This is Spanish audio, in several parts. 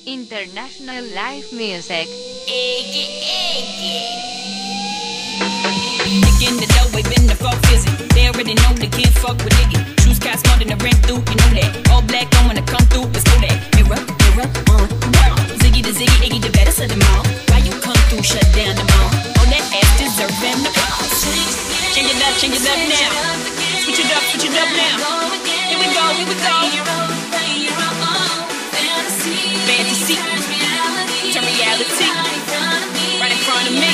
International live music. In the dough, we been the fuck fizzy. They already know they can't fuck with nigga. Shoes cast more than the rent through, you know that. All black on when I come through, let's go that. Mirror, mirror, on. Ziggy the Ziggy, Iggy the better of them all. Why you come through, shut down the mall? All that ass deserve them to call. Change it up now. Switch it up now. Here we go. Fantasy, turn reality, right in front of me.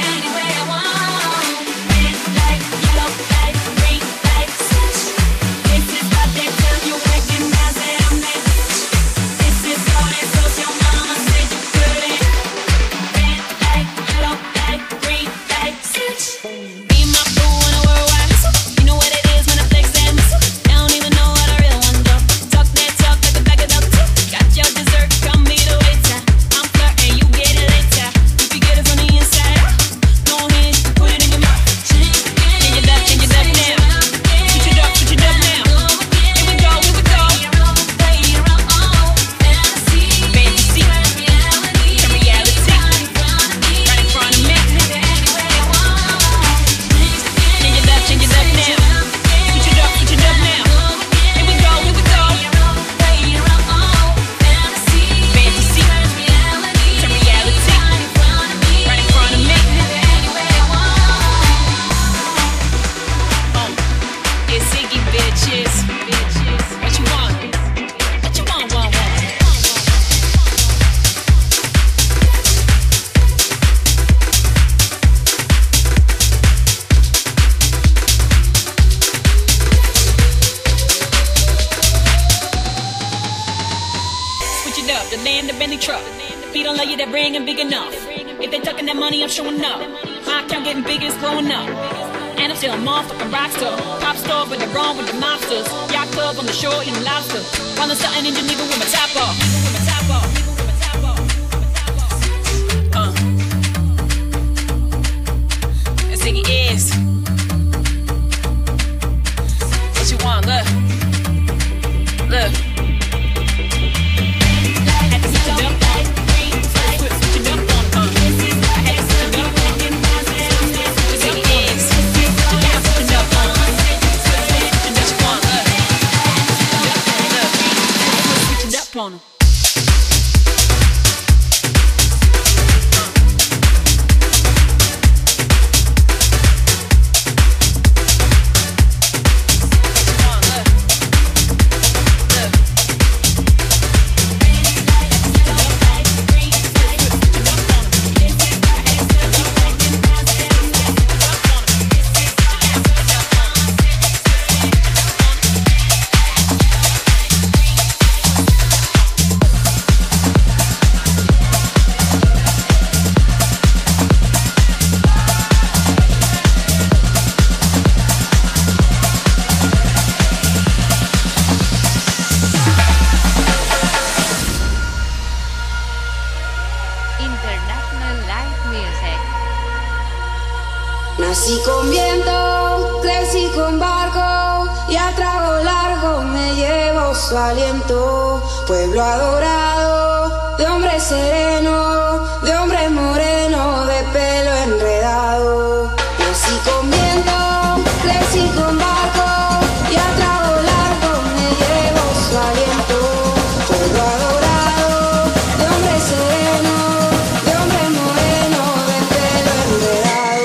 The land, the Bentley truck. Feet don't love you, that ring ain't big enough. If they tucking that money, I'm showing up. My account getting bigger, it's growing up. And I'm still a motherfucking rock star. Pop star, but they're wrong with the mobsters. Yacht club on the shore, eating lobster. While I'm starting in Geneva with my top off. That's Ziggy is. What you want, look. On 'em. Nací con viento, crecí con barco y a trago largo me llevo su aliento. Pueblo adorado, de hombre sereno, de hombre moreno, de pelo enredado. Nací con viento, crecí con barco y a trago largo me llevo su aliento. Pueblo adorado, de hombre sereno, de hombre moreno, de pelo enredado.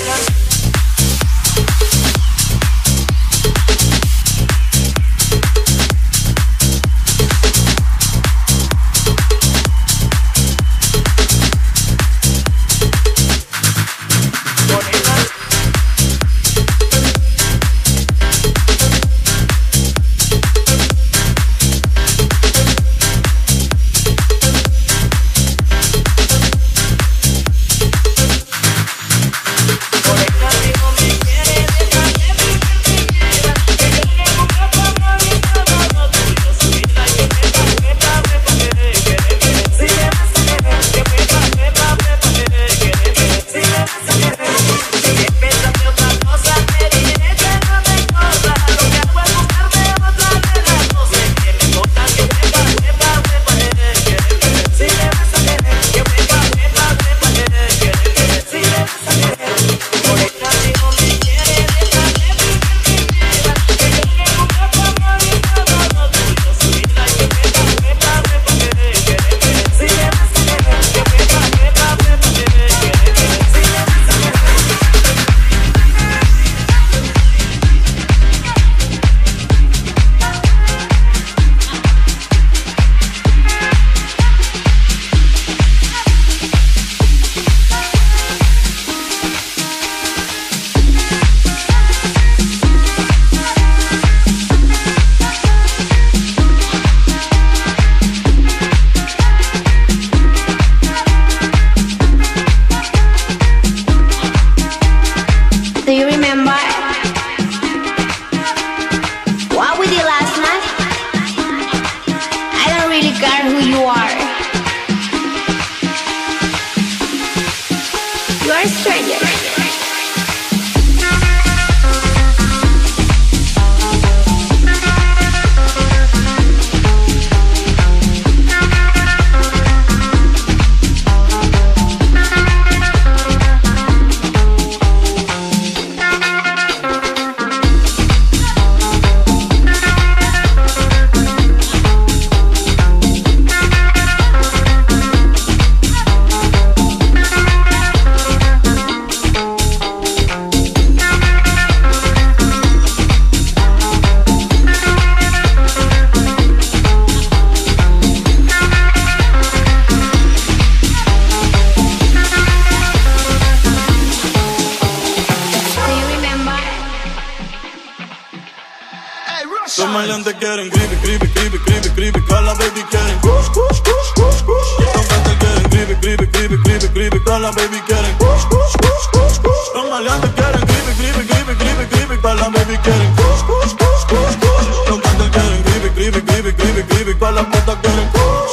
Los maleantes quieren creepy, creepy, creepy, creepy, creepy. Todas las baby quieren kush, kush, kush, kush, kush. Los maleantes quieren creepy, creepy, creepy, creepy, creepy. Todas las baby quieren kush, kush, kush, kush, kush. Los maleantes quieren creepy, creepy, creepy, creepy, creepy. Todas las baby quieren kush, kush, kush, kush, kush. Los maleantes quieren creepy, creepy, creepy, creepy, creepy. Todas las putas quieren kush.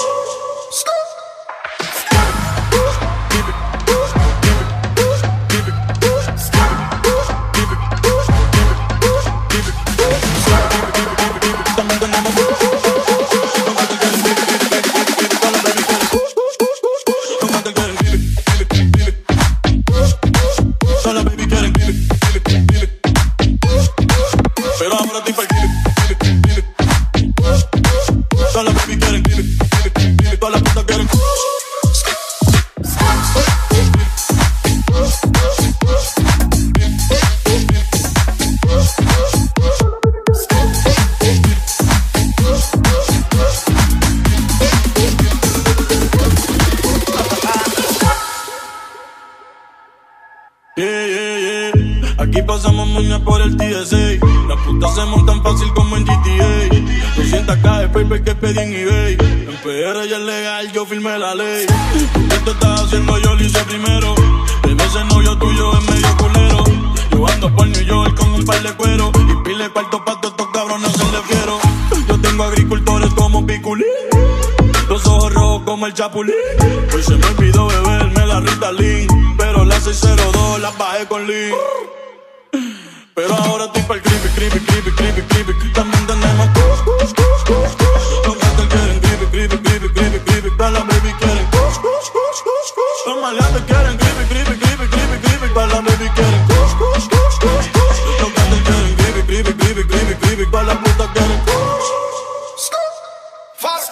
Aquí pasamos moña por el TSA. Las putas se montan fácil como en GTA. 200k de paper que pedí en eBay. En PR ya es legal, yo firmé la ley. Esto estás haciendo, yo lo hice primero. Debe ser novio tuyo, es medio culero. Yo ando por New York con un par de cuero. Y pile cuarto pa' todos estos cabrones se le fiero. Yo tengo agricultores como Piculín. Los ojos rojos como el Chapulín. Hoy se me olvidó beberme la Ritalin. Pero la 602 la bajé con Lee. Pero ahora estoy pa'l creepy, creepy, creepy, creepy, creepy. También tenemos kush, kush, kush, kush, kush. Los gatos quieren creepy, creepy, creepy, creepy, creepy. Todas las baby quieren kush, kush, kush, kush, kush. Los maleantes quieren creepy, creepy, creepy, creepy, creepy. Todas las baby quieren kush, kush, kush, kush, kush. Los gatos quieren creepy, creepy, creepy, creepy, creepy. Todas las putas quieren kush. Fast.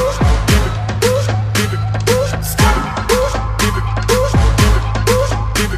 Creepy,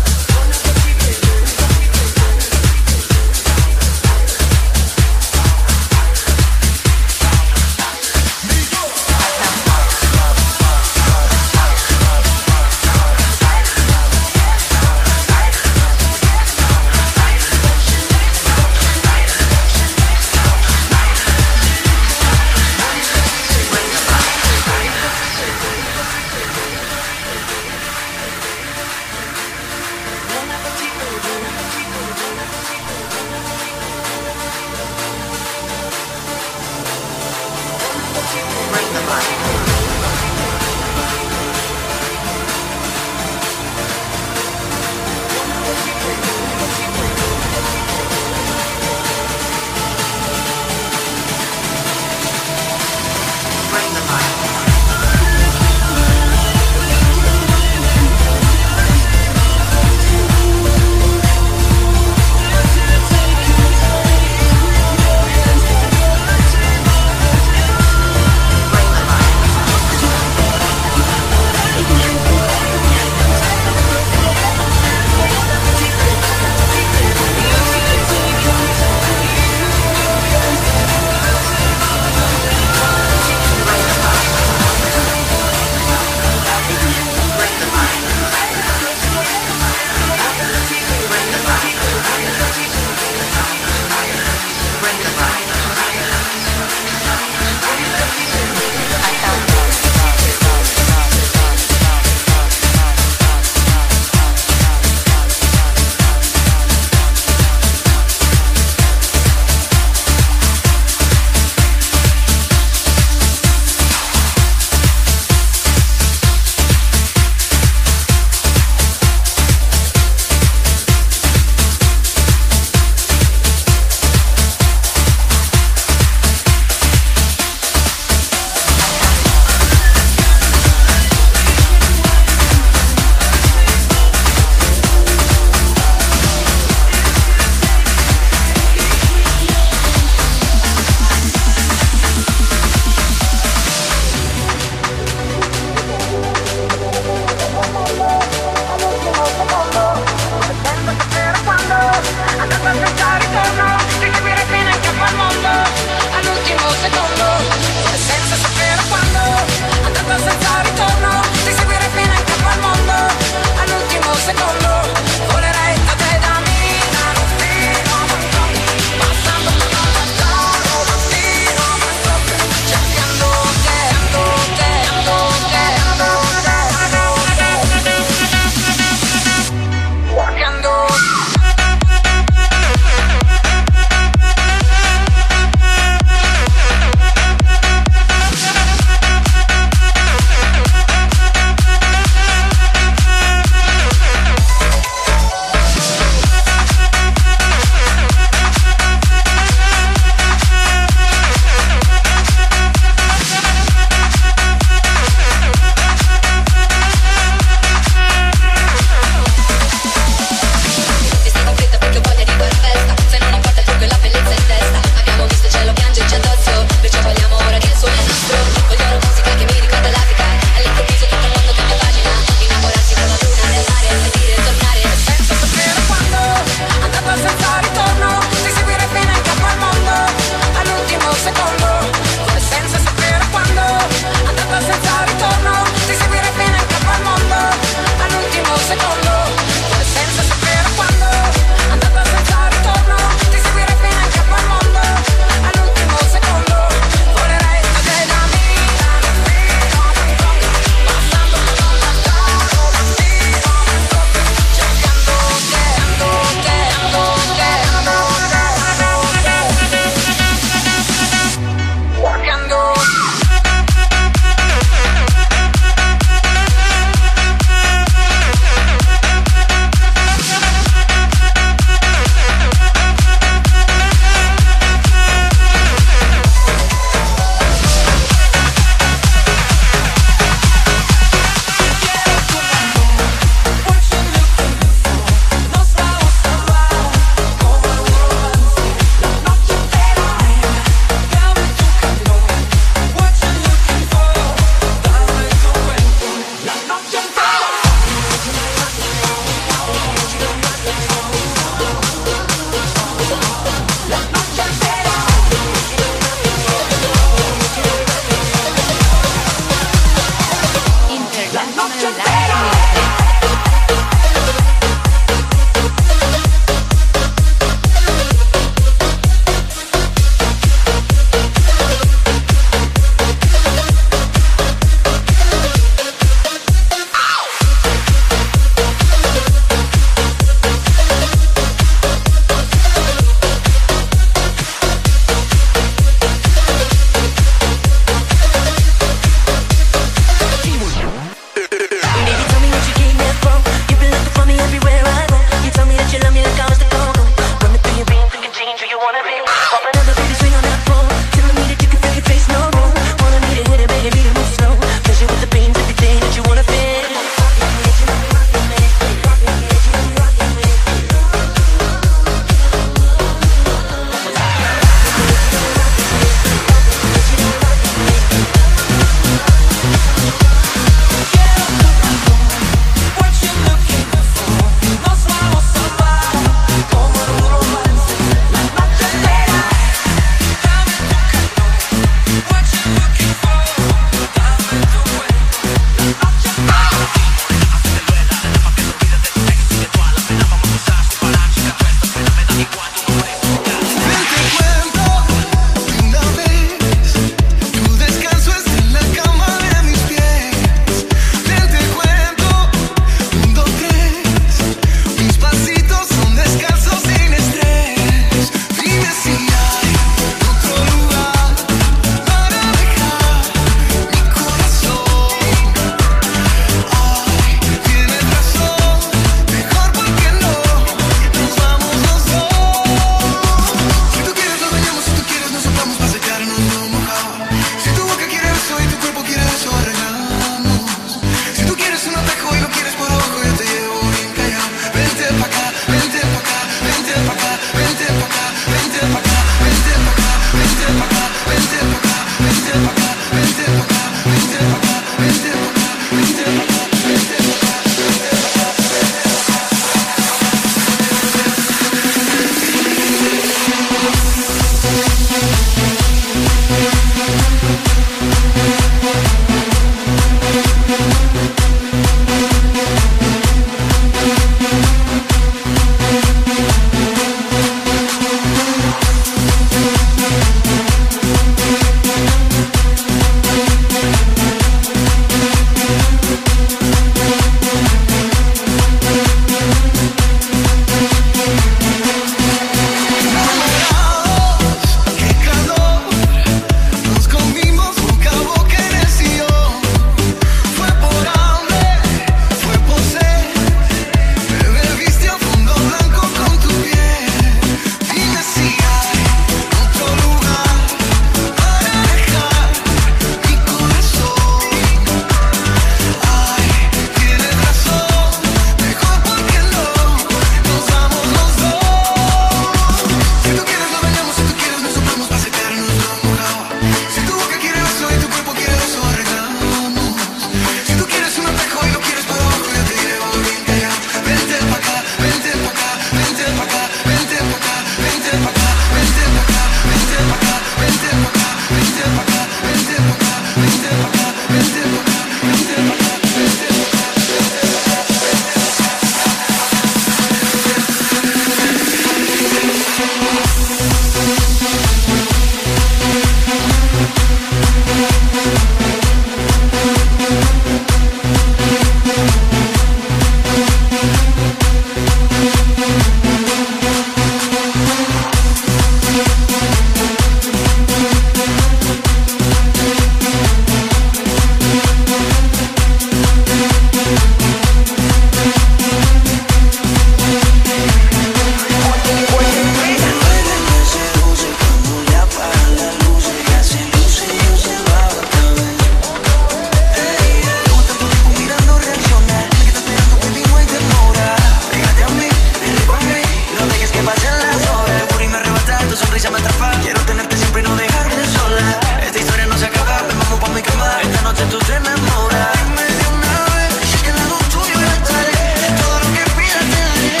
noche tú te enamoras. Dime de una vez, que al lado tuyo yo estaré. Todo lo que pidas te daré.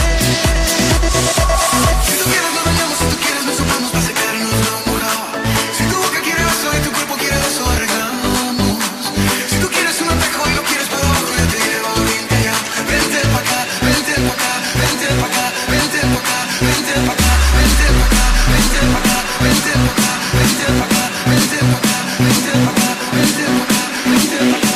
Si tú quieres nos bañamos, si tú quieres nos sopamos para secarnos lo mojado. Si tu boca quiere beso y tu cuerpo quiere beso, arreglamos. Si tú quieres un atajo y lo quieres para abajo, yo te llevo bien allá. Vente pa' acá, vente pa' acá, vente pa' acá, vente pa' acá, vente pa' acá, vente pa' acá, vente pa' acá, vente pa' acá, vente pa' acá, vente pa' acá, vente pa' acá, vente pa' acá, vente pa' acá.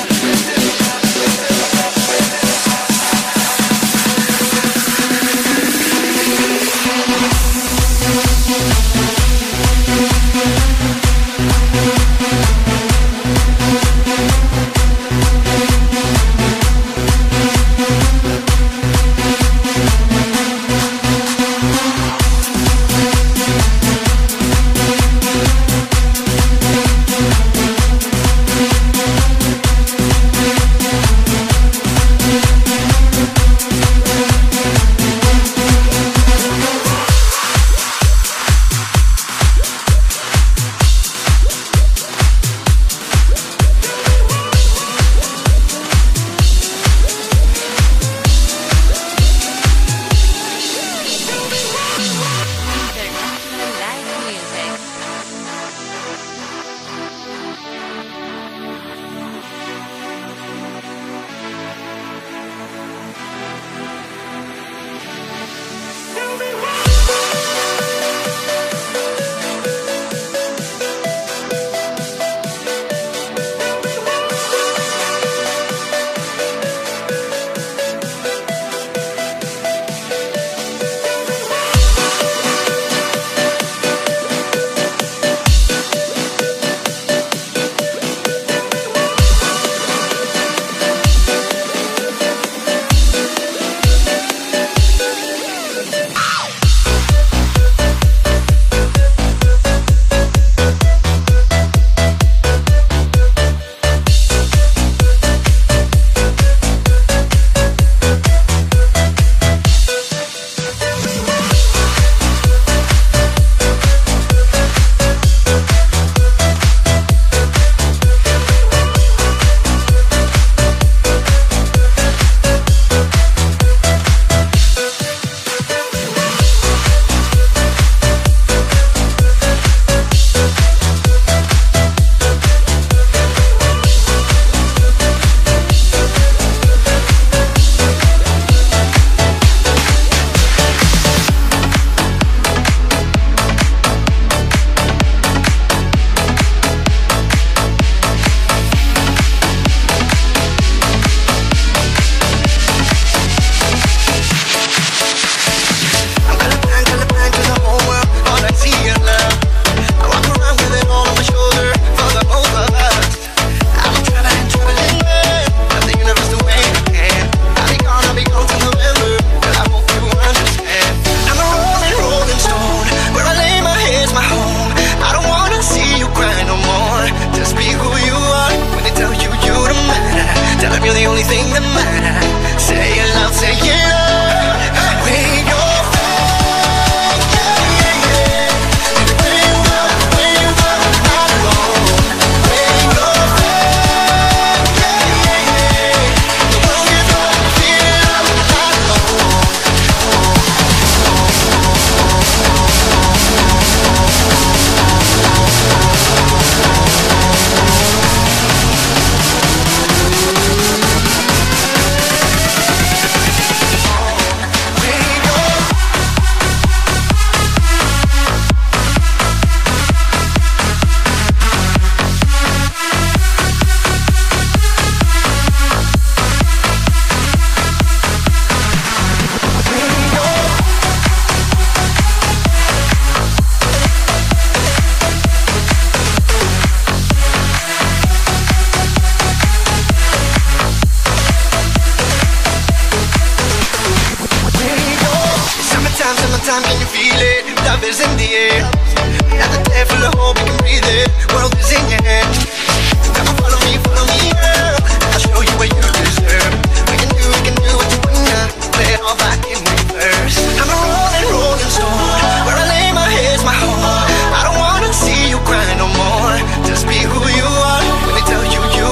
time, can you feel it? Love is in the air. At the day full of hope, you can breathe it. World is in your hands. Come on, follow me, girl. I'll show you what you deserve. We can do what you wanna. Play it all back in reverse. I'm a rolling stone. Where I lay my head's my home. I don't wanna see you cry no more. Just be who you are. Let me tell you, you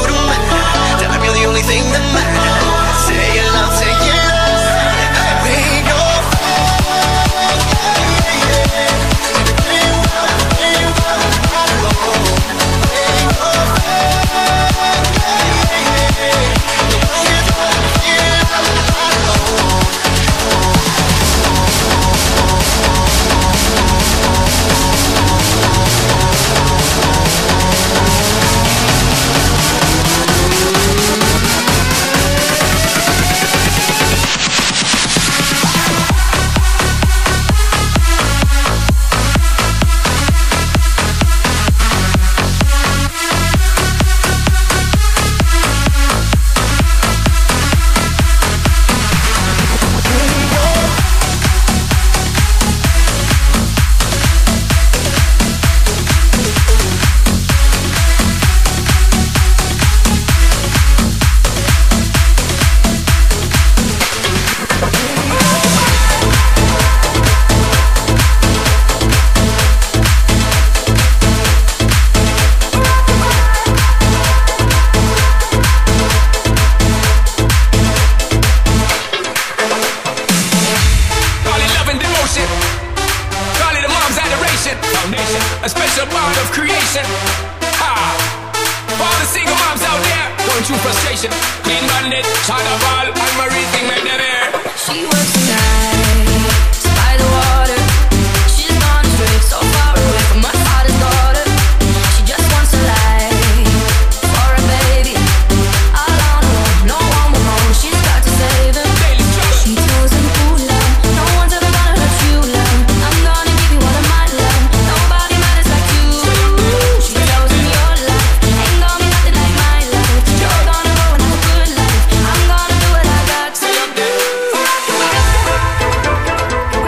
going through frustration. Clean bandit, shot of all, and Marie thing make them air. She works the night by the water. She's gone astray, so far away from her father's daughter. She just wants a life for a baby. All on her own, no one will know. She's got to save him. She tells him, ooh, love, no one's ever gonna hurt you, love. I'm gonna give you all of my love. Nobody matters like you. She tells him your life ain't gonna be nothing like my life. You're gonna go and have a good life. I'm gonna do what I got to do.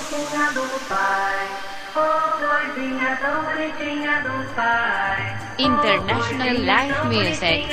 International Live Music.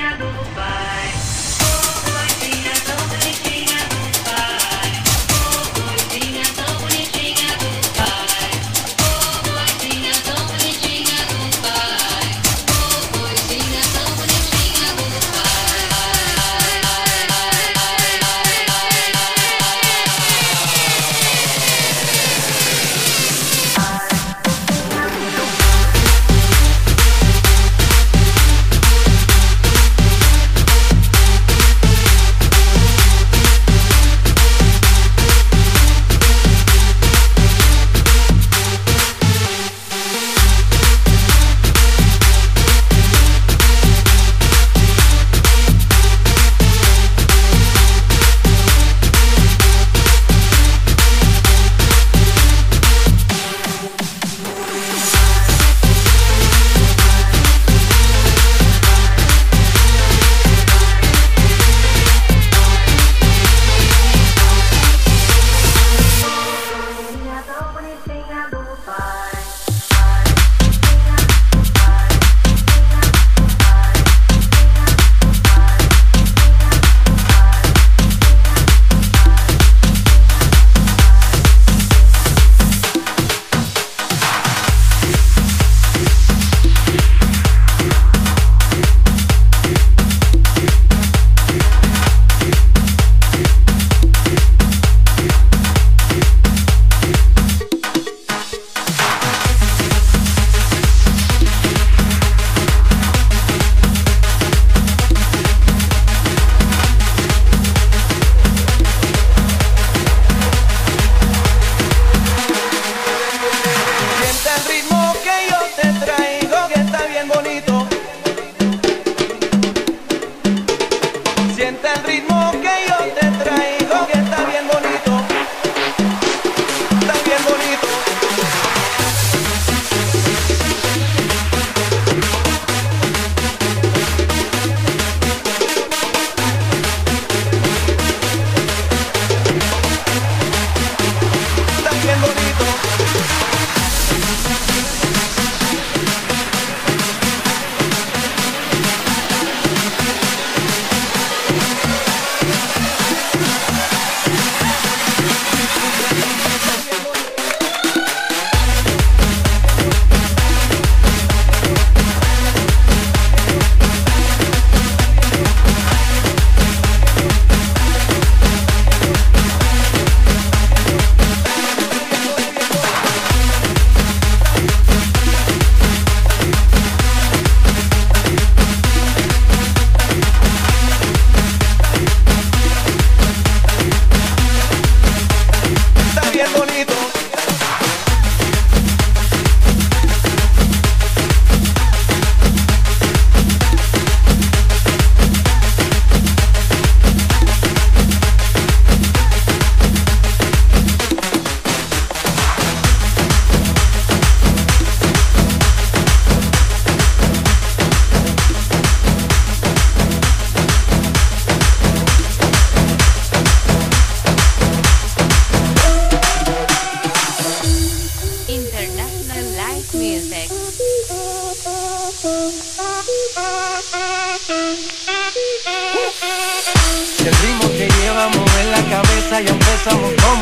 El ritmo que llevamos en la cabeza ya empezamos como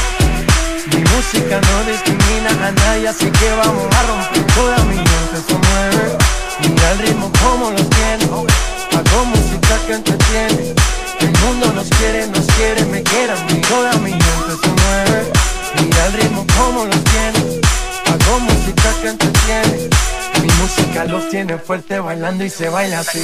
es. Mi música no discrimina a nadie, así que vamos a romper. Toda mi mente se mueve. Mira el ritmo como los tiene. Hago música que entretiene. El mundo nos quiere, me quiere. Toda mi mente se mueve. Mira el ritmo como los tiene. Hago música que entretiene. Mi música los tiene fuerte bailando y se baila así.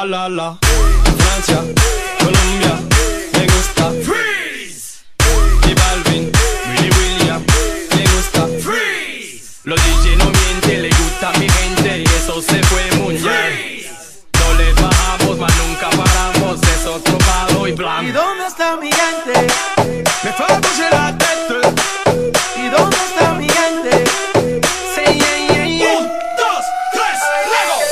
la. Francia, Colombia, me gusta Freeze. Y Balvin, Willy William, me gusta Freeze. Los DJ no mienten, le gusta a mi gente y eso se fue muy bien. No les bajamos, mas nunca paramos, es otro palo y blanco. ¿Y dónde está mi gente? Me fue a toucher la tête. ¿Y dónde está mi gente? Say yeah, yeah, yeah. 1, 2, 3, luego.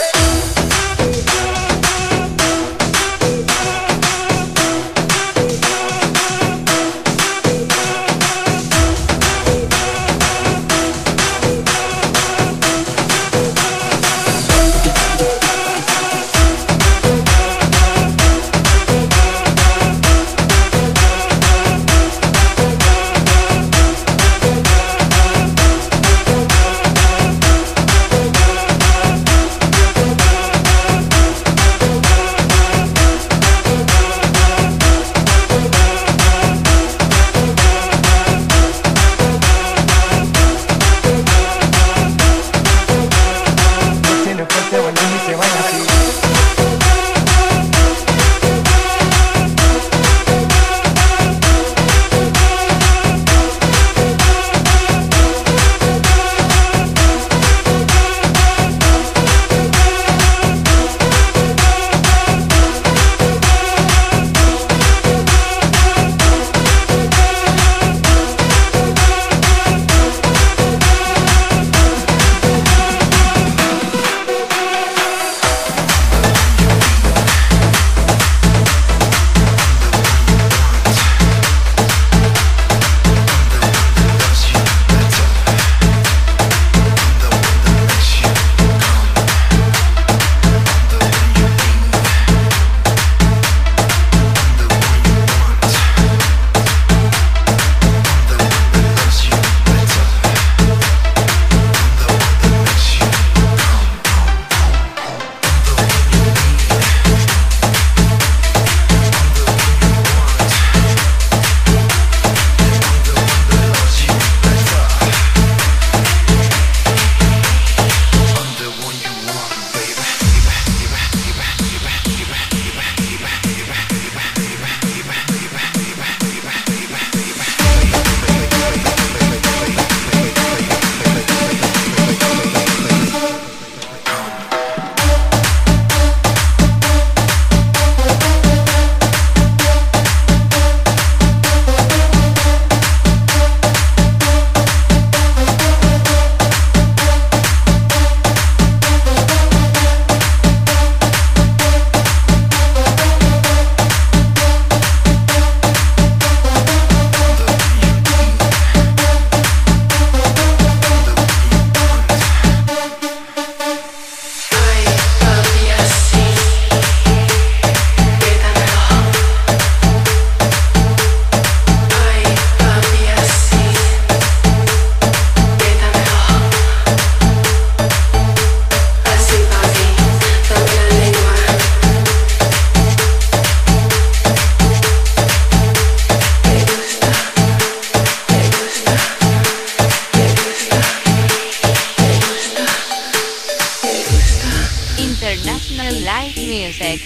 International Live Music.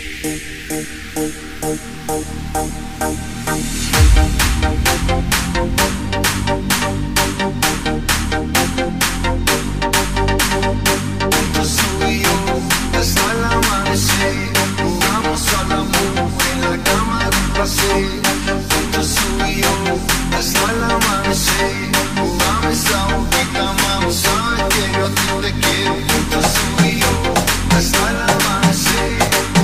Hasta el amanecer, jugamos al amor en la cama de un placer. Juntos tú y yo, hasta el amanecer, jugamos esa bonita, mami, sabes que yo a ti te quiero. Juntos tú y yo, hasta el amanecer.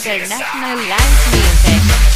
International Live Music.